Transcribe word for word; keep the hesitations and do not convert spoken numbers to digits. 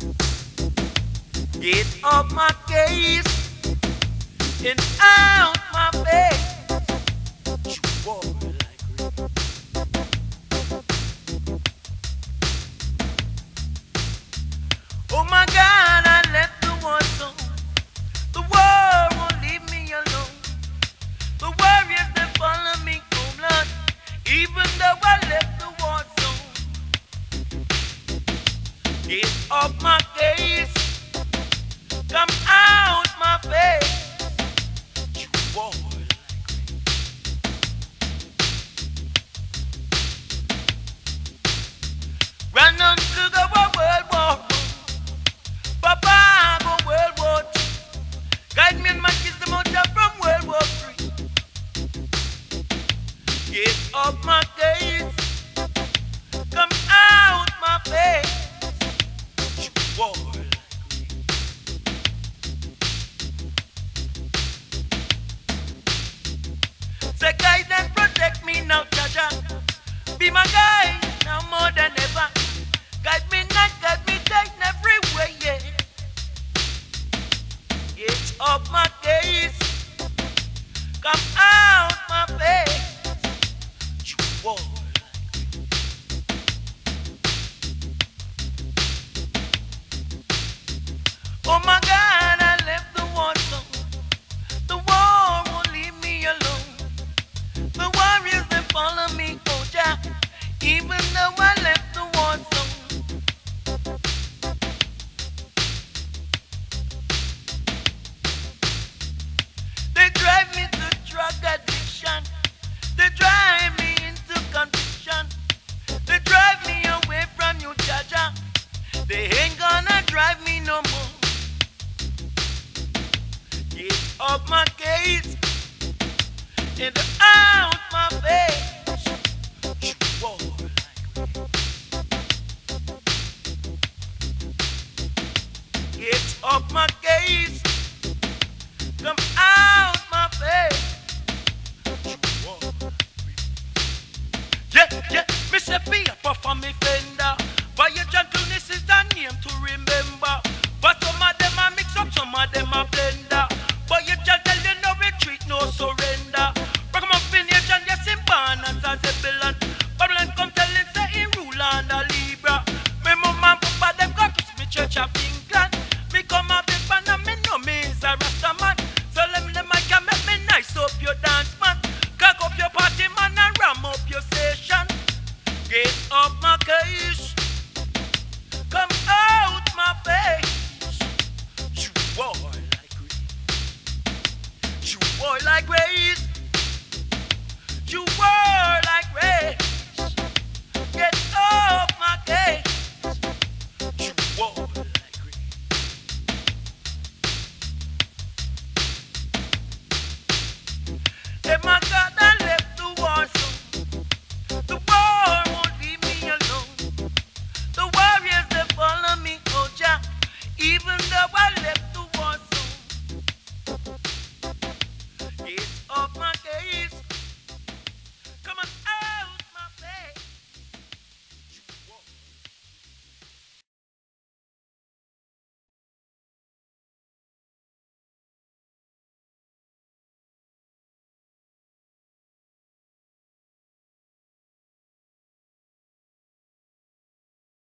Get off my case and out my face. You walk like rain. Oh my God, I left the war zone. The war won't leave me alone. The warriors that follow me cold blood, even though I left the war zone. Get off my case. Come out my face. You war like rain. Run on to the World War One. Papa go World War Two. Guide me and my kids them out there from World War Three. Get off my case. Come out my face. You war. Say guide and protect me now, Jaja. Be my guide now more than ever. Guide me night, guide me day in every way, yeah. Get off my case. Come out my face. You war like rain. Oh my God, I left the war zone. The war won't leave me alone. The warriors that follow me, oh yeah, even though I left the war zone. They drive me to drug addiction. They drive me into conviction. They drive me away from you, Jaja. They ain't gonna drive me no more. Get off my case and out my face. You war like rain. Get off my case. Come out my face. You war like rain. Yeah, yeah, me say fear for me fender. For your gentleness is the name to remember. But some of them a mix up, some of them a blender. But you just tell you no retreat, no surrender. Rock 'em up in age and yes, him born as a Zebulon. Babylon come telling say he rule under Libra. Me mama and papa them got kiss me church a finger.